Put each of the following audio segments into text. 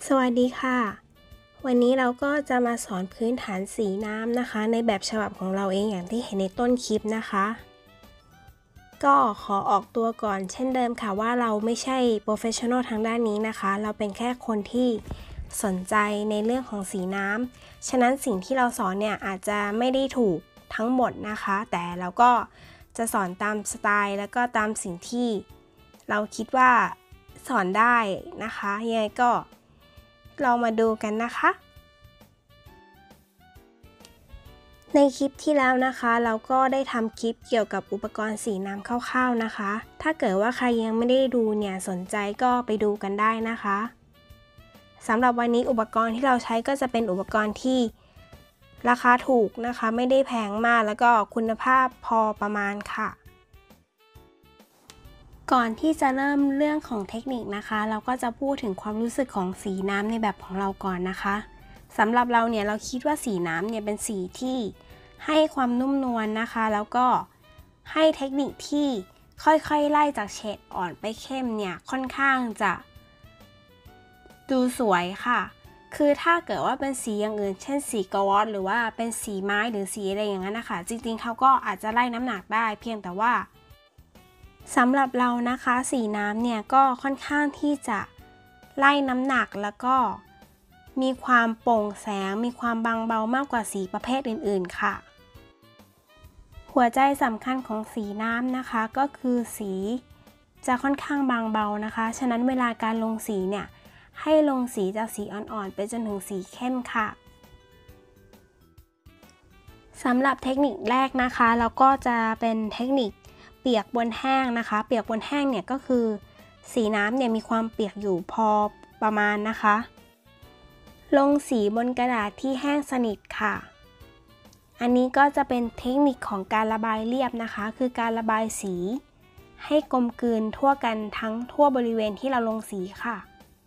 สวัสดีค่ะวันนี้เราก็จะมาสอนพื้นฐานสีน้ำนะคะในแบบฉบับของเราเองอย่างที่เห็นในต้นคลิปนะคะก็ขอออกตัวก่อนเช่นเดิมค่ะว่าเราไม่ใช่โปรเฟชชั่นอลทางด้านนี้นะคะเราเป็นแค่คนที่สนใจในเรื่องของสีน้ำฉะนั้นสิ่งที่เราสอนเนี่ยอาจจะไม่ได้ถูกทั้งหมดนะคะแต่เราก็จะสอนตามสไตล์แล้วก็ตามสิ่งที่เราคิดว่าสอนได้นะคะยังไงก็เรามาดูกันนะคะในคลิปที่แล้วนะคะเราก็ได้ทำคลิปเกี่ยวกับอุปกรณ์สีน้ำคร่าวๆนะคะถ้าเกิดว่าใครยังไม่ได้ดูเนี่ยสนใจก็ไปดูกันได้นะคะสำหรับวันนี้อุปกรณ์ที่เราใช้ก็จะเป็นอุปกรณ์ที่ราคาถูกนะคะไม่ได้แพงมากแล้วก็คุณภาพพอประมาณค่ะก่อนที่จะเริ่มเรื่องของเทคนิคนะคะเราก็จะพูดถึงความรู้สึกของสีน้ำในแบบของเราก่อนนะคะสำหรับเราเนี่ยเราคิดว่าสีน้ำเนี่ยเป็นสีที่ให้ความนุ่มนวลนะคะแล้วก็ให้เทคนิคที่ค่อยๆไล่จากเฉดอ่อนไปเข้มเนี่ยค่อนข้างจะดูสวยค่ะคือถ้าเกิดว่าเป็นสีอย่างอื่นเช่นสีกวอตหรือว่าเป็นสีไม้หรือสีอะไรอย่างนั้นนะคะจริงๆเขาก็อาจจะไล่น้ำหนักได้เพียงแต่ว่าสำหรับเรานะคะสีน้ำเนี่ยก็ค่อนข้างที่จะไล่น้ำหนักแล้วก็มีความโปร่งแสงมีความบางเบามากกว่าสีประเภทอื่นๆค่ะหัวใจสำคัญของสีน้ำนะคะก็คือสีจะค่อนข้างบางเบานะคะฉะนั้นเวลาการลงสีเนี่ยให้ลงสีจากสีอ่อนๆไปจนถึงสีเข้มค่ะสำหรับเทคนิคแรกนะคะเราก็จะเป็นเทคนิคเปียกบนแห้งนะคะเปียกบนแห้งเนี่ยก็คือสีน้ำเนี่ยมีความเปียกอยู่พอประมาณนะคะลงสีบนกระดาษที่แห้งสนิทค่ะอันนี้ก็จะเป็นเทคนิคของการระบายเรียบนะคะคือการระบายสีให้กลมกลืนทั่วกันทั้งทั่วบริเวณที่เราลงสีค่ะ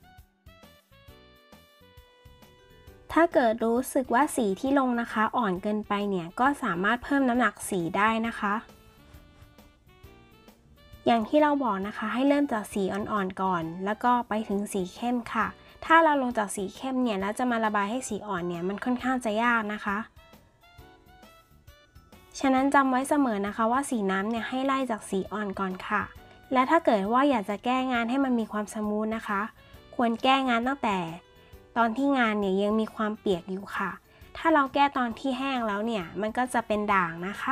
ถ้าเกิดรู้สึกว่าสีที่ลงนะคะอ่อนเกินไปเนี่ยก็สามารถเพิ่มน้ำหนักสีได้นะคะอย่างที่เราบอกนะคะให้เริ่มจากสีอ่อนๆก่อนแล้วก็ไปถึงสีเข้มค่ะถ้าเราลงจากสีเข้มเนี่ยแล้วจะมาระบายให้สีอ่อนเนี่ยมันค่อนข้างจะยากนะคะฉะนั้นจำไว้เสมอนะคะว่าสีน้ำเนี่ยให้ไล่จากสีอ่อนก่อนค่ะและถ้าเกิดว่าอยากจะแก้งานให้มันมีความสมูทนะคะควรแก้งานตั้งแต่ตอนที่งานเนี่ยยังมีความเปียกอยู่ค่ะถ้าเราแก้ตอนที่แห้งแล้วเนี่ยมันก็จะเป็นด่างนะคะ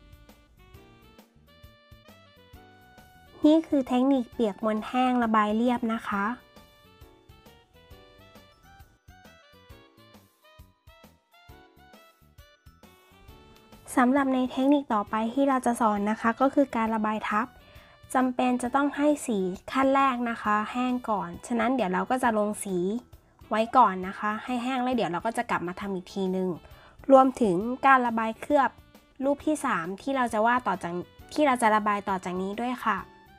นี่คือเทคนิคเปียกบนแห้งระบายเรียบนะคะสำหรับในเทคนิคต่อไปที่เราจะสอนนะคะก็คือการระบายทับจำเป็นจะต้องให้สีขั้นแรกนะคะแห้งก่อนฉะนั้นเดี๋ยวเราก็จะลงสีไว้ก่อนนะคะให้แห้งแล้วเดี๋ยวเราก็จะกลับมาทำอีกทีนึงรวมถึงการระบายเคลือบรูปที่3ที่เราจะวาดต่อจากที่เราจะระบายต่อจากนี้ด้วยค่ะ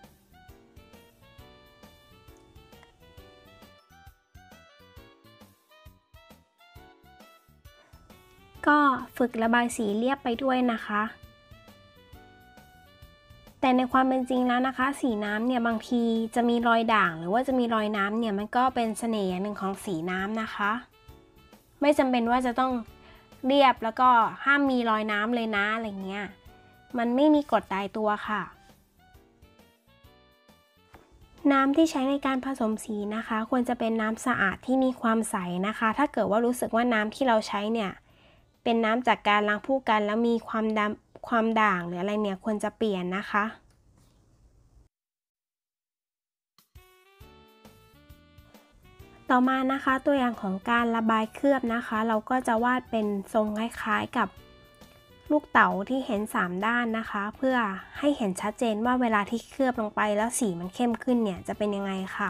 ก็ฝึกระบายสีเรียบไปด้วยนะคะแต่ในความเป็นจริงแล้วนะคะสีน้ำเนี่ยบางทีจะมีรอยด่างหรือว่าจะมีรอยน้ำเนี่ยมันก็เป็นเสน่ห์อย่างหนึ่งของสีน้ำนะคะไม่จำเป็นว่าจะต้องเรียบแล้วก็ห้ามมีรอยน้ำเลยนะอะไรเงี้ยมันไม่มีกฎตายตัวค่ะน้ำที่ใช้ในการผสมสีนะคะควรจะเป็นน้ำสะอาดที่มีความใสนะคะถ้าเกิดว่ารู้สึกว่าน้ำที่เราใช้เนี่ยเป็นน้ำจากการล้างผู้กันแล้วมีความดำความด่างหรืออะไรเนี่ยควรจะเปลี่ยนนะคะต่อมานะคะตัวอย่างของการระบายเคลือบนะคะเราก็จะวาดเป็นทรงคล้ายๆกับลูกเต๋าที่เห็น3ด้านนะคะเพื่อให้เห็นชัดเจนว่าเวลาที่เคลือบลงไปแล้วสีมันเข้มขึ้นเนี่ยจะเป็นยังไงค่ะ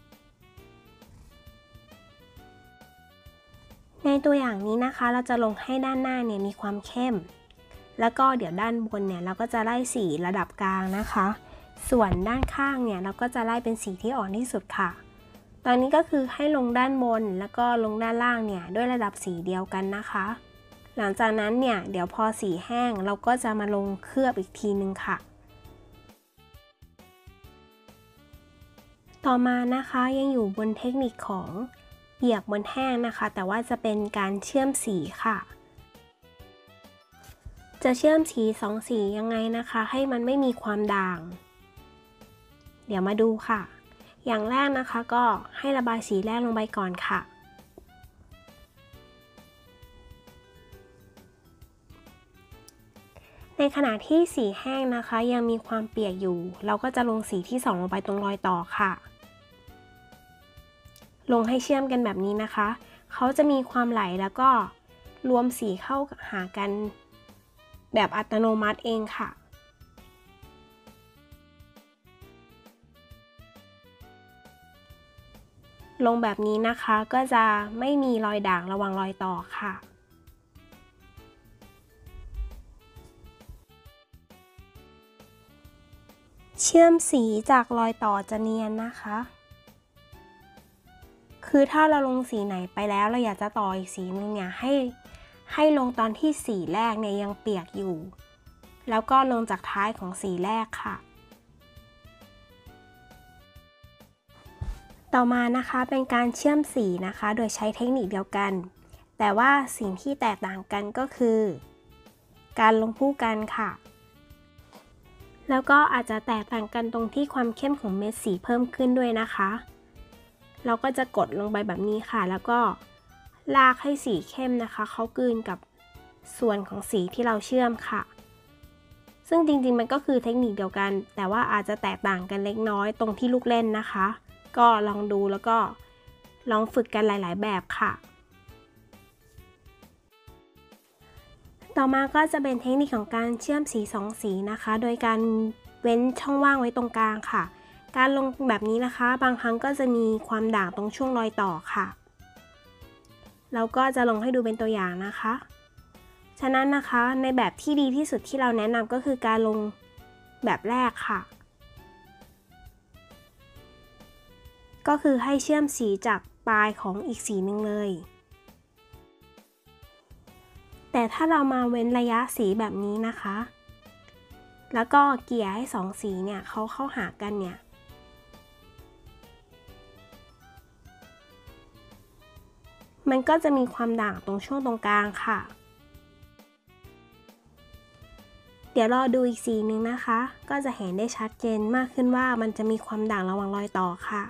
ในตัวอย่างนี้นะคะเราจะลงให้ด้านหน้าเนี่ยมีความเข้มแล้วก็เดี๋ยวด้านบนเนี่ยเราก็จะไล่สีระดับกลางนะคะส่วนด้านข้างเนี่ยเราก็จะไล่เป็นสีที่อ่อนที่สุดค่ะตอนนี้ก็คือให้ลงด้านบนแล้วก็ลงด้านล่างเนี่ยด้วยระดับสีเดียวกันนะคะหลังจากนั้นเนี่ยเดี๋ยวพอสีแห้งเราก็จะมาลงเคลือบอีกทีนึงค่ะต่อมานะคะยังอยู่บนเทคนิคของเปียกบนแห้งนะคะแต่ว่าจะเป็นการเชื่อมสีค่ะจะเชื่อมสีสองสียังไงนะคะให้มันไม่มีความด่างเดี๋ยวมาดูค่ะอย่างแรกนะคะก็ให้ระบายสีแรกลงไปก่อนค่ะในขณะที่สีแห้งนะคะยังมีความเปียกอยู่เราก็จะลงสีที่2ลงไปตรงรอยต่อค่ะลงให้เชื่อมกันแบบนี้นะคะเขาจะมีความไหลแล้วก็รวมสีเข้าหากันแบบอัตโนมัติเองค่ะลงแบบนี้นะคะก็จะไม่มีรอยด่างระหว่างรอยต่อค่ะเชื่อมสีจากรอยต่อจะเนียนนะคะคือถ้าเราลงสีไหนไปแล้วเราอยากจะต่ออีกสีนึงเนี่ยให้ลงตอนที่สีแรกเนี่ยยังเปียกอยู่แล้วก็ลงจากท้ายของสีแรกค่ะต่อมานะคะเป็นการเชื่อมสีนะคะโดยใช้เทคนิคเดียวกันแต่ว่าสิ่งที่แตกต่างกันก็คือการลงคู่กันค่ะแล้วก็อาจจะแตกต่างกันตรงที่ความเข้มของเม็ดสีเพิ่มขึ้นด้วยนะคะเราก็จะกดลงไปแบบนี้ค่ะแล้วก็ลากให้สีเข้มนะคะเขากลืนกับส่วนของสีที่เราเชื่อมค่ะซึ่งจริงๆมันก็คือเทคนิคเดียวกันแต่ว่าอาจจะแตกต่างกันเล็กน้อยตรงที่ลูกเล่นนะคะก็ลองดูแล้วก็ลองฝึกกันหลายๆแบบค่ะต่อมาก็จะเป็นเทคนิคของการเชื่อมสี2สีนะคะโดยการเว้นช่องว่างไว้ตรงกลางค่ะการลงแบบนี้นะคะบางครั้งก็จะมีความด่างตรงช่วงรอยต่อค่ะเราก็จะลงให้ดูเป็นตัวอย่างนะคะฉะนั้นนะคะในแบบที่ดีที่สุดที่เราแนะนำก็คือการลงแบบแรกค่ะก็คือให้เชื่อมสีจากปลายของอีกสีหนึ่งเลยแต่ถ้าเรามาเว้นระยะสีแบบนี้นะคะแล้วก็เกลี่ยให้2สีเนี่ยเขาเข้าหากันเนี่ยมันก็จะมีความด่างตรงช่วงตรงกลางค่ะเดี๋ยวรอดูอีกสีหนึ่งนะคะก็จะเห็นได้ชัดเจนมากขึ้นว่ามันจะมีความด่างระหว่างรอยต่อค่ะ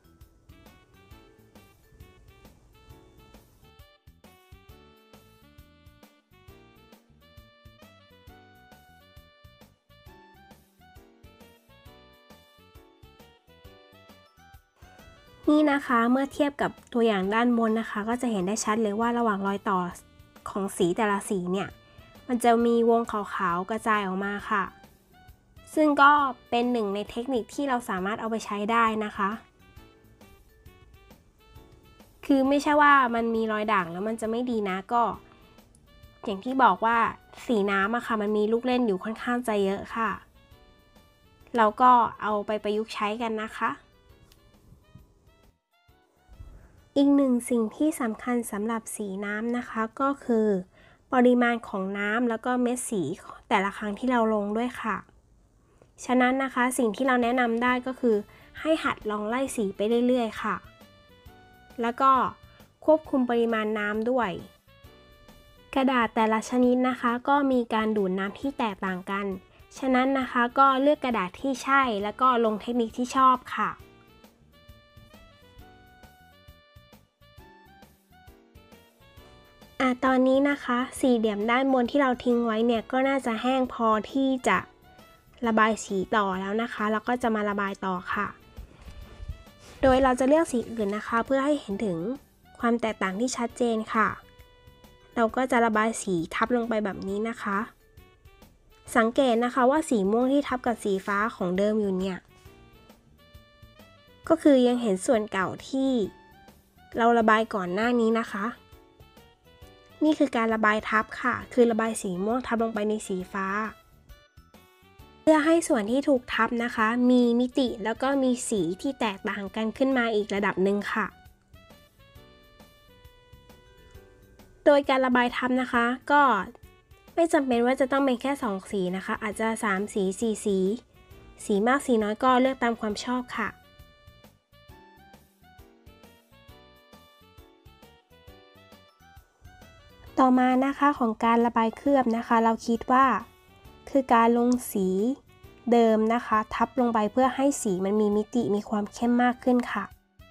นี่นะคะเมื่อเทียบกับตัวอย่างด้านบนนะคะก็จะเห็นได้ชัดเลยว่าระหว่างรอยต่อของสีแต่ละสีเนี่ยมันจะมีวงขาวๆกระจายออกมาค่ะซึ่งก็เป็นหนึ่งในเทคนิคที่เราสามารถเอาไปใช้ได้นะคะคือไม่ใช่ว่ามันมีรอยด่างแล้วมันจะไม่ดีนะก็อย่างที่บอกว่าสีน้ำอะค่ะมันมีลูกเล่นอยู่ค่อนข้างจะเยอะค่ะเราก็เอาไปประยุกต์ใช้กันนะคะอีกหนึ่งสิ่งที่สำคัญสำหรับสีน้ำนะคะก็คือปริมาณของน้ำแล้วก็เม็ดสีแต่ละครั้งที่เราลงด้วยค่ะฉะนั้นนะคะสิ่งที่เราแนะนำได้ก็คือให้หัดลองไล่สีไปเรื่อยๆค่ะแล้วก็ควบคุมปริมาณน้ำด้วยกระดาษแต่ละชนิดนะคะก็มีการดูดน้ำที่แตกต่างกันฉะนั้นนะคะก็เลือกกระดาษที่ใช่แล้วก็ลงเทคนิคที่ชอบค่ะตอนนี้นะคะสี่เหลี่ยมด้านบนที่เราทิ้งไว้เนี่ยก็น่าจะแห้งพอที่จะระบายสีต่อแล้วนะคะแล้วก็จะมาระบายต่อค่ะโดยเราจะเลือกสีอื่นนะคะเพื่อให้เห็นถึงความแตกต่างที่ชัดเจนค่ะเราก็จะระบายสีทับลงไปแบบนี้นะคะสังเกตนะคะว่าสีม่วงที่ทับกับสีฟ้าของเดิมอยู่เนี่ยก็คือยังเห็นส่วนเก่าที่เราระบายก่อนหน้านี้นะคะนี่คือการระบายทับค่ะคือระบายสีม่วงทับลงไปในสีฟ้าเพื่อให้ส่วนที่ถูกทับนะคะมีมิติแล้วก็มีสีที่แตกต่างกันขึ้นมาอีกระดับหนึ่งค่ะโดยการระบายทับนะคะก็ไม่จำเป็นว่าจะต้องเป็นแค่2สีนะคะอาจจะ3สี4สีสีมากสีน้อยก็เลือกตามความชอบค่ะต่อมานะคะของการระบายเคลือบนะคะเราคิดว่าคือการลงสีเดิมนะคะทับลงไปเพื่อให้สีมันมีมิติมีความเข้มมากขึ้นค่ะ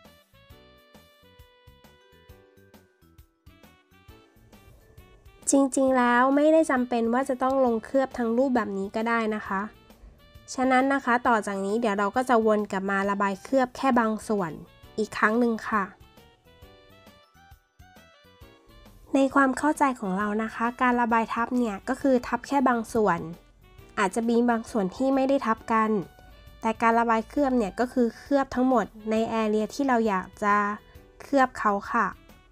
จริงๆแล้วไม่ได้จำเป็นว่าจะต้องลงเคลือบทั้งรูปแบบนี้ก็ได้นะคะฉะนั้นนะคะต่อจากนี้เดี๋ยวเราก็จะวนกลับมาระบายเคลือบแค่บางส่วนอีกครั้งหนึ่งค่ะในความเข้าใจของเรานะคะการระบายทับเนี่ยก็คือทับแค่บางส่วนอาจจะมีบางส่วนที่ไม่ได้ทับกันแต่การระบายเคลือบเนี่ยก็คือเคลือบทั้งหมดในแอเรียที่เราอยากจะเคลือบเขาค่ะ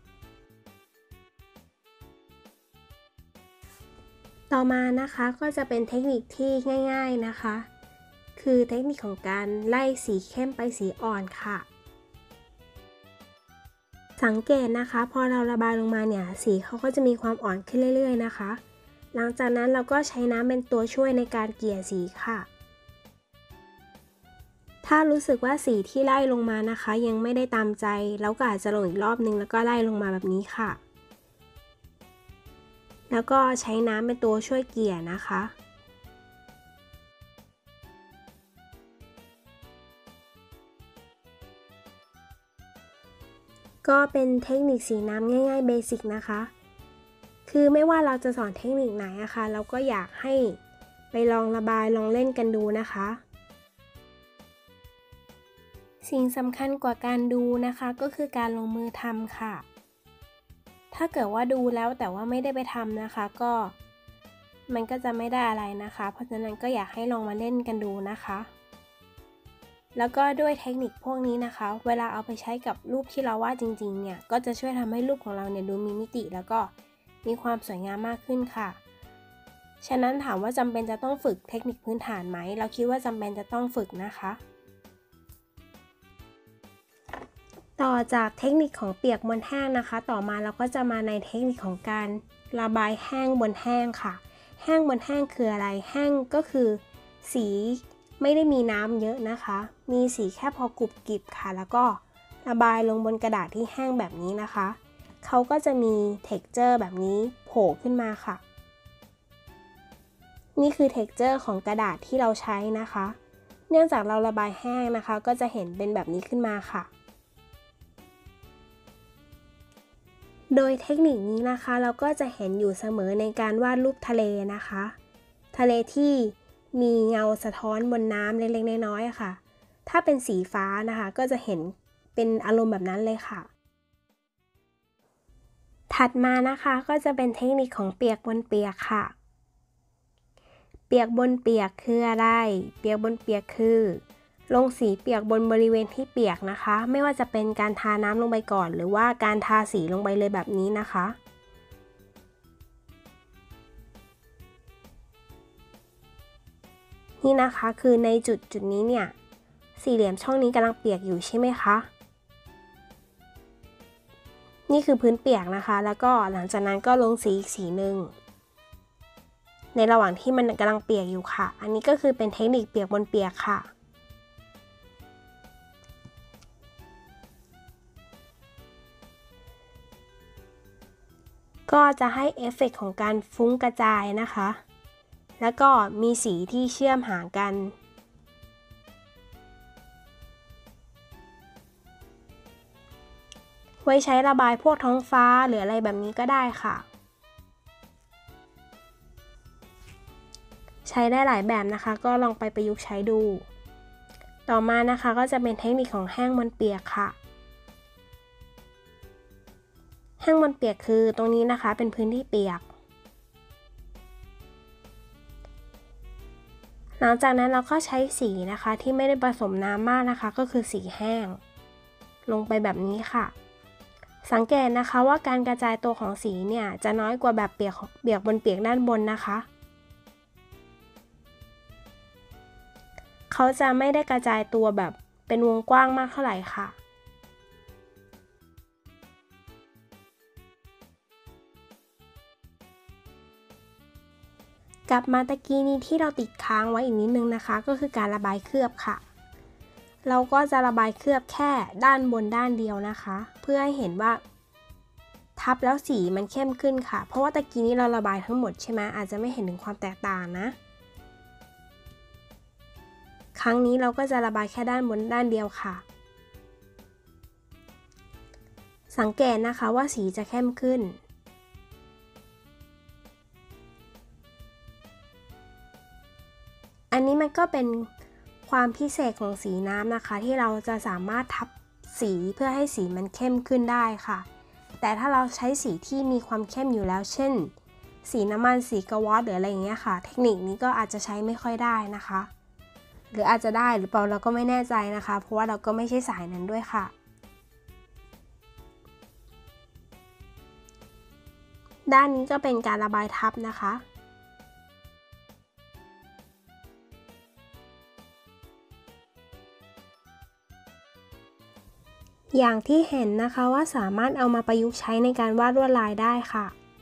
ต่อมานะคะก็จะเป็นเทคนิคที่ง่ายๆนะคะคือเทคนิคของการไล่สีเข้มไปสีอ่อนค่ะสังเกตนะคะพอเราระบายลงมาเนี่ยสีเขาก็จะมีความอ่อนขึ้นเรื่อยๆนะคะหลังจากนั้นเราก็ใช้น้ำเป็นตัวช่วยในการเกลี่ยสีค่ะถ้ารู้สึกว่าสีที่ไล่ลงมานะคะยังไม่ได้ตามใจเราก็อาจจะลงอีกรอบนึงแล้วก็ไล่ลงมาแบบนี้ค่ะแล้วก็ใช้น้ำเป็นตัวช่วยเกลี่ยนะคะก็เป็นเทคนิคสีน้ำง่ายๆเบสิกนะคะคือไม่ว่าเราจะสอนเทคนิคไหนอะค่ะเราก็อยากให้ไปลองระบายลองเล่นกันดูนะคะสิ่งสำคัญกว่าการดูนะคะก็คือการลงมือทำค่ะถ้าเกิดว่าดูแล้วแต่ว่าไม่ได้ไปทำนะคะก็มันก็จะไม่ได้อะไรนะคะเพราะฉะนั้นก็อยากให้ลองมาเล่นกันดูนะคะแล้วก็ด้วยเทคนิคพวกนี้นะคะเวลาเอาไปใช้กับรูปที่เราวาดจริงๆเนี่ยก็จะช่วยทำให้รูปของเราเนี่ยดูมีมิติแล้วก็มีความสวยงามมากขึ้นค่ะฉะนั้นถามว่าจำเป็นจะต้องฝึกเทคนิคพื้นฐานไหมเราคิดว่าจำเป็นจะต้องฝึกนะคะต่อจากเทคนิคของเปียกบนแห้งนะคะต่อมาเราก็จะมาในเทคนิคของการระบายแห้งบนแห้งค่ะแห้งบนแห้งคืออะไรแห้งก็คือสีไม่ได้มีน้ำเยอะนะคะมีสีแค่พอกรุบกริบค่ะแล้วก็ระบายลงบนกระดาษที่แห้งแบบนี้นะคะเขาก็จะมี texture แบบนี้โผล่ขึ้นมาค่ะนี่คือ texture ของกระดาษที่เราใช้นะคะเนื่องจากเราระบายแห้งนะคะก็จะเห็นเป็นแบบนี้ขึ้นมาค่ะโดยเทคนิคนี้นะคะเราก็จะเห็นอยู่เสมอในการวาดรูปทะเลนะคะทะเลที่มีเงาสะท้อนบนน้ำเล็กๆน้อยๆค่ะถ้าเป็นสีฟ้านะคะก็จะเห็นเป็นอารมณ์แบบนั้นเลยค่ะถัดมานะคะก็จะเป็นเทคนิคของเปียกบนเปียกค่ะเปียกบนเปียกคืออะไรเปียกบนเปียกคือลงสีเปียกบนบริเวณที่เปียกนะคะไม่ว่าจะเป็นการทาน้ำลงไปก่อนหรือว่าการทาสีลงไปเลยแบบนี้นะคะนี่นะคะคือในจุดนี้เนี่ยสี่เหลี่ยมช่องนี้กำลังเปียกอยู่ใช่ไหมคะนี่คือพื้นเปียกนะคะแล้วก็หลังจากนั้นก็ลงสีอีกสีหนึ่งในระหว่างที่มันกำลังเปียกอยู่ค่ะอันนี้ก็คือเป็นเทคนิคเปียกบนเปียกค่ะก็จะให้เอฟเฟกต์ของการฟุ้งกระจายนะคะแล้วก็มีสีที่เชื่อมหากันไว้ใช้ระบายพวกท้องฟ้าหรืออะไรแบบนี้ก็ได้ค่ะใช้ได้หลายแบบนะคะก็ลองไปประยุกต์ใช้ดูต่อมานะคะก็จะเป็นเทคนิคของแห้งบนเปียกค่ะแห้งบนเปียกคือตรงนี้นะคะเป็นพื้นที่เปียกหลังจากนั้นเราก็ใช้สีนะคะที่ไม่ได้ผสมน้ำมากนะคะก็คือสีแห้งลงไปแบบนี้ค่ะสังเกตนะคะว่าการกระจายตัวของสีเนี่ยจะน้อยกว่าแบบเปียกบนเปียกด้านบนนะคะเขาจะไม่ได้กระจายตัวแบบเป็นวงกว้างมากเท่าไหร่ค่ะกลับมาตะกี้นี้ที่เราติดค้างไว้อีกนิดนึงนะคะก็คือการระบายเคลือบค่ะเราก็จะระบายเคลือบแค่ด้านบนด้านเดียวนะคะเพื่อให้เห็นว่าทับแล้วสีมันเข้มขึ้นค่ะเพราะว่าตะกี้นี้เราระบายทั้งหมดใช่ไหมอาจจะไม่เห็นถึงความแตกต่างนะครั้งนี้เราก็จะระบายแค่ด้านบนด้านเดียวค่ะสังเกตนะคะว่าสีจะเข้มขึ้นอันนี้มันก็เป็นความพิเศษของสีน้ำนะคะที่เราจะสามารถทับสีเพื่อให้สีมันเข้มขึ้นได้ค่ะแต่ถ้าเราใช้สีที่มีความเข้มอยู่แล้วเช่นสีน้ำมันสีกะวอตหรืออะไรอย่างเงี้ยค่ะเทคนิคนี้ก็อาจจะใช้ไม่ค่อยได้นะคะหรืออาจจะได้หรือเปล่าเราก็ไม่แน่ใจนะคะเพราะว่าเราก็ไม่ใช่สายนั้นด้วยค่ะด้านนี้ก็เป็นการระบายทับนะคะอย่างที่เห็นนะคะว่าสามารถเอามาประยุกต์ใช้ในการวาดลวดลายได้ค่ะ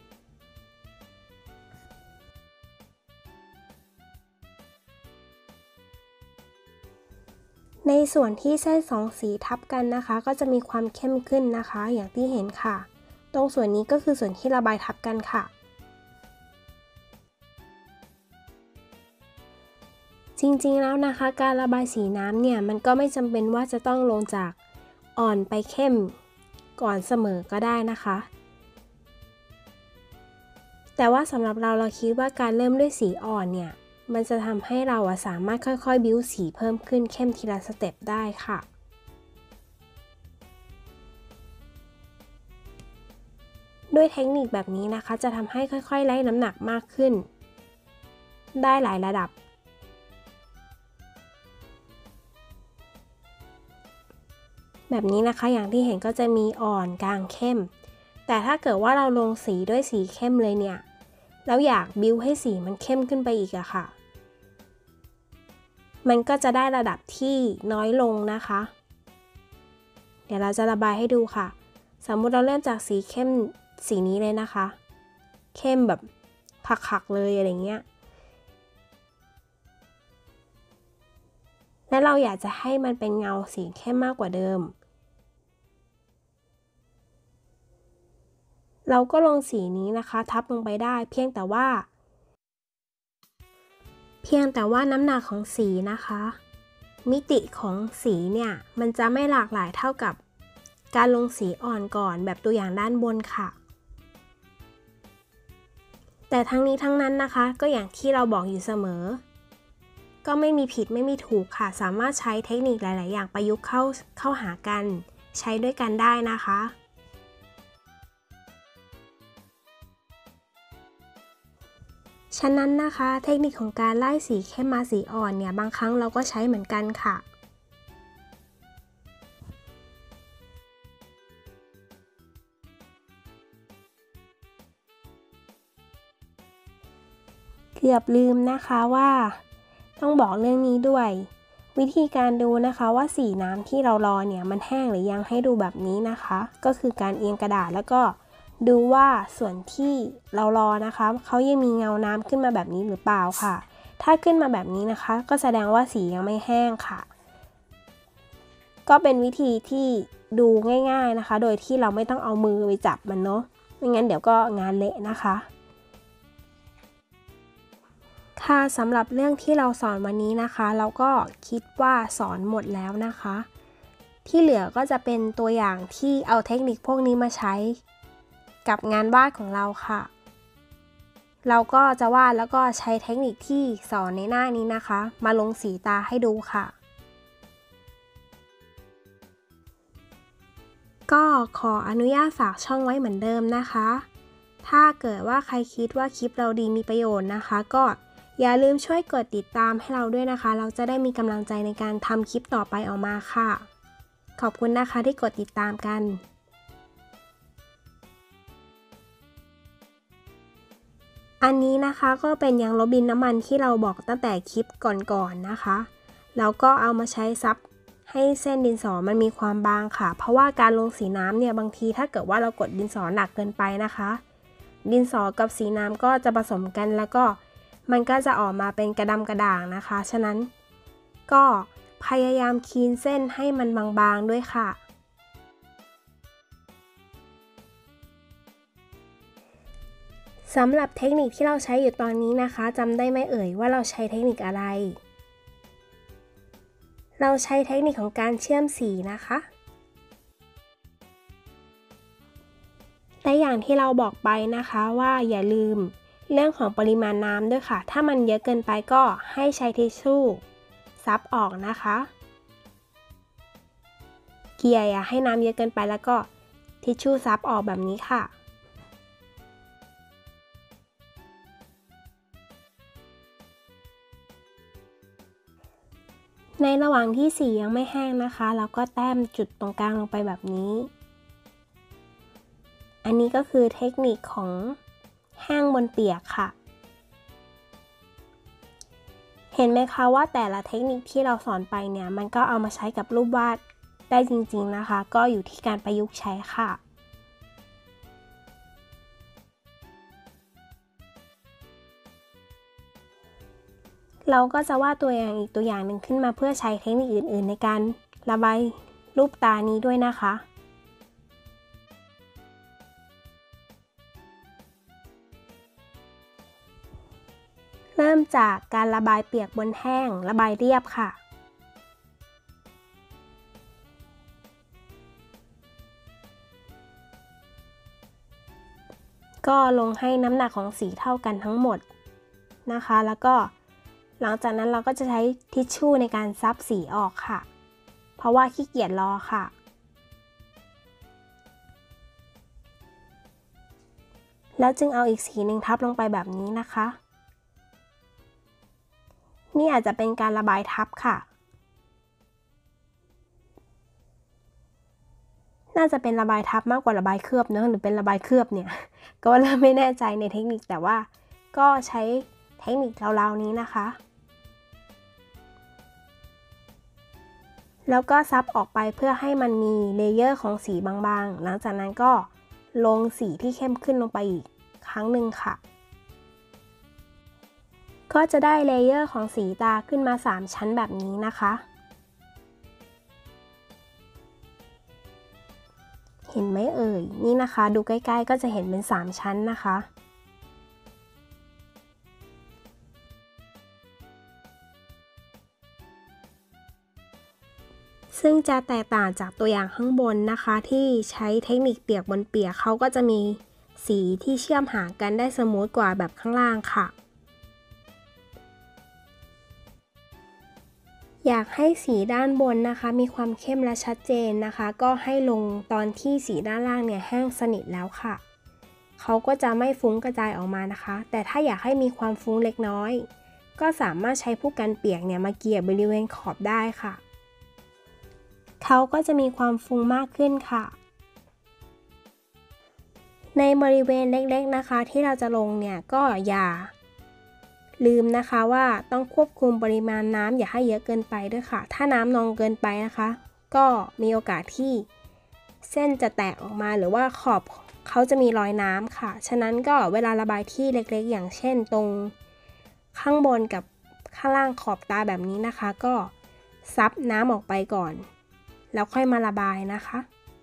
ในส่วนที่เส้นสองสีทับกันนะคะก็จะมีความเข้มขึ้นนะคะอย่างที่เห็นค่ะตรงส่วนนี้ก็คือส่วนที่ระบายทับกันค่ะจริงๆแล้วนะคะการระบายสีน้ำเนี่ยมันก็ไม่จำเป็นว่าจะต้องลงจากอ่อนไปเข้มก่อนเสมอก็ได้นะคะแต่ว่าสำหรับเราคิดว่าการเริ่มด้วยสีอ่อนเนี่ยมันจะทำให้เราสามารถค่อยๆบิ้วสีเพิ่มขึ้นเข้มทีละสเต็ปได้ค่ะด้วยเทคนิคแบบนี้นะคะจะทำให้ค่อยๆไล่น้ำหนักมากขึ้นได้หลายระดับแบบนี้นะคะอย่างที่เห็นก็จะมีอ่อนกลางเข้มแต่ถ้าเกิดว่าเราลงสีด้วยสีเข้มเลยเนี่ยแล้วอยากบิ้วให้สีมันเข้มขึ้นไปอีกอะค่ะมันก็จะได้ระดับที่น้อยลงนะคะเดี๋ยวเราจะระบายให้ดูค่ะสมมุติเราเริ่มจากสีเข้มสีนี้เลยนะคะเข้มแบบคักๆเลยอะไรเงี้ยและเราอยากจะให้มันเป็นเงาสีเข้มมากกว่าเดิมเราก็ลงสีนี้นะคะทับลงไปได้เพียงแต่ว่าน้ำหนักของสีนะคะมิติของสีเนี่ยมันจะไม่หลากหลายเท่ากับการลงสีอ่อนก่อนแบบตัวอย่างด้านบนค่ะแต่ทั้งนี้ทั้งนั้นนะคะก็อย่างที่เราบอกอยู่เสมอก็ไม่มีผิดไม่มีถูกค่ะสามารถใช้เทคนิคหลายๆอย่างประยุกต์เข้าหากันใช้ด้วยกันได้นะคะฉะนั้นนะคะเทคนิคของการไล่สีเข้มมาสีอ่อนเนี่ยบางครั้งเราก็ใช้เหมือนกันค่ะเกือบลืมนะคะว่าต้องบอกเรื่องนี้ด้วยวิธีการดูนะคะว่าสีน้ำที่เรารอเนี่ยมันแห้งหรือยังให้ดูแบบนี้นะคะก็คือการเอียงกระดาษแล้วก็ดูว่าส่วนที่เรารอนะคะเขายังมีเงาน้ำขึ้นมาแบบนี้หรือเปล่าค่ะถ้าขึ้นมาแบบนี้นะคะก็แสดงว่าสียังไม่แห้งค่ะก็เป็นวิธีที่ดูง่ายๆนะคะโดยที่เราไม่ต้องเอามือไปจับมันเนาะไม่งั้นเดี๋ยวก็งานเละนะคะค่ะสำหรับเรื่องที่เราสอนวันนี้นะคะเราก็คิดว่าสอนหมดแล้วนะคะที่เหลือก็จะเป็นตัวอย่างที่เอาเทคนิคพวกนี้มาใช้กับงานวาดของเราค่ะเราก็จะวาดแล้วก็ใช้เทคนิคที่สอนในหน้านี้นะคะมาลงสีตาให้ดูค่ะก็ขออนุญาตฝากช่องไว้เหมือนเดิมนะคะถ้าเกิดว่าใครคิดว่าคลิปเราดีมีประโยชน์นะคะก็อย่าลืมช่วยกดติดตามให้เราด้วยนะคะเราจะได้มีกำลังใจในการทำคลิปต่อไปออกมาค่ะขอบคุณนะคะที่กดติดตามกันอันนี้นะคะก็เป็นยางลบดินน้ำมันที่เราบอกตั้งแต่คลิปก่อนๆนะคะแล้วก็เอามาใช้ซับให้เส้นดินสอมันมีความบางค่ะเพราะว่าการลงสีน้ำเนี่ยบางทีถ้าเกิดว่าเรากดดินสอหนักเกินไปนะคะดินสอกับสีน้ำก็จะผสมกันแล้วก็มันก็จะออกมาเป็นกระดำกระด่างนะคะฉะนั้นก็พยายามคีนเส้นให้มันบางๆด้วยค่ะสำหรับเทคนิคที่เราใช้อยู่ตอนนี้นะคะจำได้ไหมเอ่ยว่าเราใช้เทคนิคอะไรเราใช้เทคนิคของการเชื่อมสีนะคะและอย่างที่เราบอกไปนะคะว่าอย่าลืมเรื่องของปริมาณน้ำด้วยค่ะถ้ามันเยอะเกินไปก็ให้ใช้ทิชชู่ซับออกนะคะเกลี่ยอย่าให้น้ำเยอะเกินไปแล้วก็ทิชชู่ซับออกแบบนี้ค่ะในระหว่างที่สียังไม่แห้งนะคะเราก็แต้มจุดตรงกลางลงไปแบบนี้อันนี้ก็คือเทคนิคของแห้งบนเปียกค่ะเห็นไหมคะว่าแต่ละเทคนิคที่เราสอนไปเนี่ยมันก็เอามาใช้กับรูปวาดได้จริงๆนะคะก็อยู่ที่การประยุกต์ใช้ค่ะเราก็จะวาดตัวอย่างอีกตัวอย่างหนึ่งขึ้นมาเพื่อใช้เทคนิคอื่นๆในการระบายรูปตานี้ด้วยนะคะเริ่มจากการระบายเปียกบนแห้งระบายเรียบค่ะก็ลงให้น้ำหนักของสีเท่ากันทั้งหมดนะคะแล้วก็หลังจากนั้นเราก็จะใช้ทิชชู่ในการซับสีออกค่ะเพราะว่าขี้เกียจรอค่ะแล้วจึงเอาอีกสีหนึ่งทับลงไปแบบนี้นะคะนี่อาจจะเป็นการระบายทับค่ะน่าจะเป็นระบายทับมากกว่าระบายเคลือบเนอะหรือเป็นระบายเคลือบเนี่ยก็เริ่มไม่แน่ใจในเทคนิคแต่ว่าก็ใช้เทคนิคราวๆนี้นะคะแล้วก็ซับออกไปเพื่อให้มันมีเลเยอร์ของสีบางๆหลังจากนั้นก็ลงสีที่เข้มขึ้นลงไปอีกครั้งหนึ่งค่ะก็จะได้เลเยอร์ของสีตาขึ้นมา3ชั้นแบบนี้นะคะเห็นไหมเอ่ยนี่นะคะดูใกล้ๆก็จะเห็นเป็น3ชั้นนะคะซึ่งจะแตกต่างจากตัวอย่างข้างบนนะคะที่ใช้เทคนิคเปียกบนเปียกเขาก็จะมีสีที่เชื่อมหากันได้สมูทกว่าแบบข้างล่างค่ะอยากให้สีด้านบนนะคะมีความเข้มและชัดเจนนะคะก็ให้ลงตอนที่สีด้านล่างเนี่ยแห้งสนิทแล้วค่ะเขาก็จะไม่ฟุ้งกระจายออกมานะคะแต่ถ้าอยากให้มีความฟุ้งเล็กน้อยก็สามารถใช้ผู้กันเปียกเนี่ยมาเกลี่ยบริเวณขอบได้ค่ะเขาก็จะมีความฟุ้งมากขึ้นค่ะในบริเวณเล็กๆนะคะที่เราจะลงเนี่ยก็อย่าลืมนะคะว่าต้องควบคุมปริมาณน้ำอย่าให้เยอะเกินไปด้วยค่ะถ้าน้ำนองเกินไปนะคะก็มีโอกาสที่เส้นจะแตกออกมาหรือว่าขอบเขาจะมีรอยน้ำค่ะฉะนั้นก็เวลาระบายที่เล็กๆอย่างเช่นตรงข้างบนกับข้างล่างขอบตาแบบนี้นะคะก็ซับน้ำออกไปก่อนแล้วค่อยมาระบายนะคะ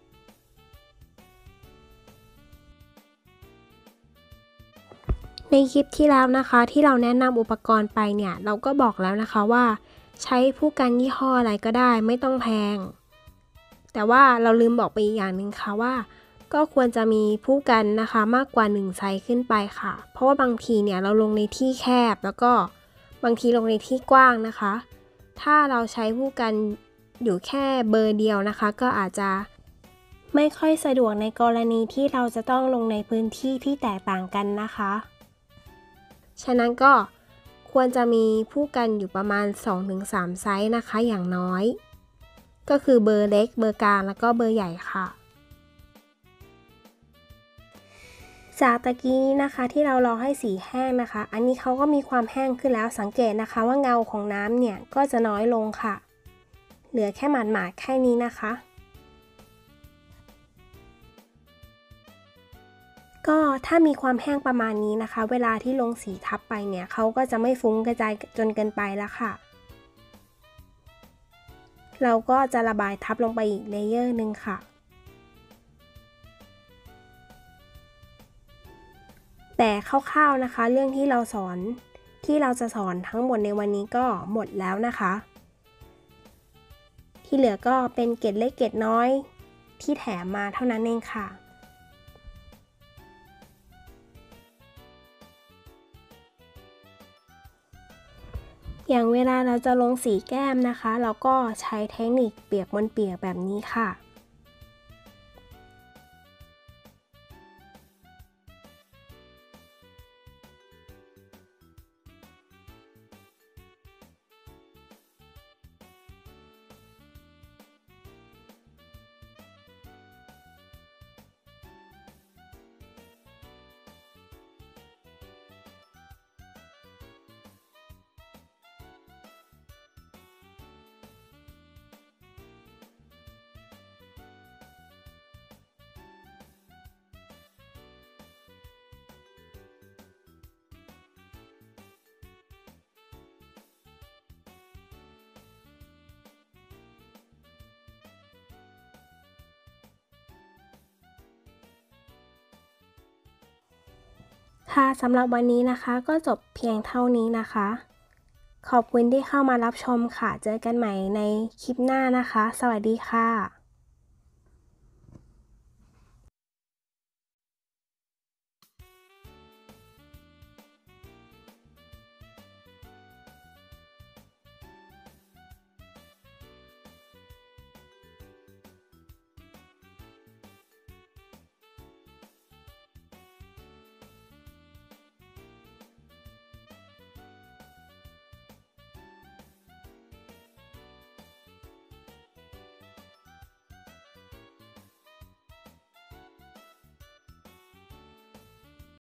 ในคลิปที่แล้วนะคะที่เราแนะนำอุปกรณ์ไปเนี่ยเราก็บอกแล้วนะคะว่าใช้ผู้กันยี่ห้ออะไรก็ได้ไม่ต้องแพงแต่ว่าเราลืมบอกไปอีกอย่างหนึ่งค่ะว่าก็ควรจะมีผู้กันนะคะมากกว่า1ไซส์ขึ้นไปค่ะเพราะว่าบางทีเนี่ยเราลงในที่แคบแล้วก็บางทีลงในที่กว้างนะคะถ้าเราใช้ผู้กันอยู่แค่เบอร์เดียวนะคะก็อาจจะไม่ค่อยสะดวกในกรณีที่เราจะต้องลงในพื้นที่ที่แตกต่างกันนะคะฉะนั้นก็ควรจะมีผู้กันอยู่ประมาณ 2-3 ไซส์นะคะอย่างน้อยก็คือเบอร์เล็กเบอร์กลางแล้วก็เบอร์ใหญ่ค่ะจากตะกี้นี้นะคะที่เรารอให้สีแห้งนะคะอันนี้เขาก็มีความแห้งขึ้นแล้วสังเกตนะคะว่าเงาของน้ำเนี่ยก็จะน้อยลงค่ะเหลือแค่หมาดๆแค่นี้นะคะก็ถ้ามีความแห้งประมาณนี้นะคะเวลาที่ลงสีทับไปเนี่ยเขาก็จะไม่ฟุ้งกระจายจนเกินไปแล้วค่ะเราก็จะระบายทับลงไปอีกเลเยอร์หนึ่งค่ะแต่คร่าวๆนะคะเรื่องที่เราจะสอนทั้งหมดในวันนี้ก็หมดแล้วนะคะที่เหลือก็เป็นเกร็ดเล็กเกร็ดน้อยที่แถมมาเท่านั้นเองค่ะอย่างเวลาเราจะลงสีแก้มนะคะเราก็ใช้เทคนิคเปียกบนเปียกแบบนี้ค่ะค่ะสำหรับวันนี้นะคะก็จบเพียงเท่านี้นะคะขอบคุณที่เข้ามารับชมค่ะเจอกันใหม่ในคลิปหน้านะคะสวัสดีค่ะ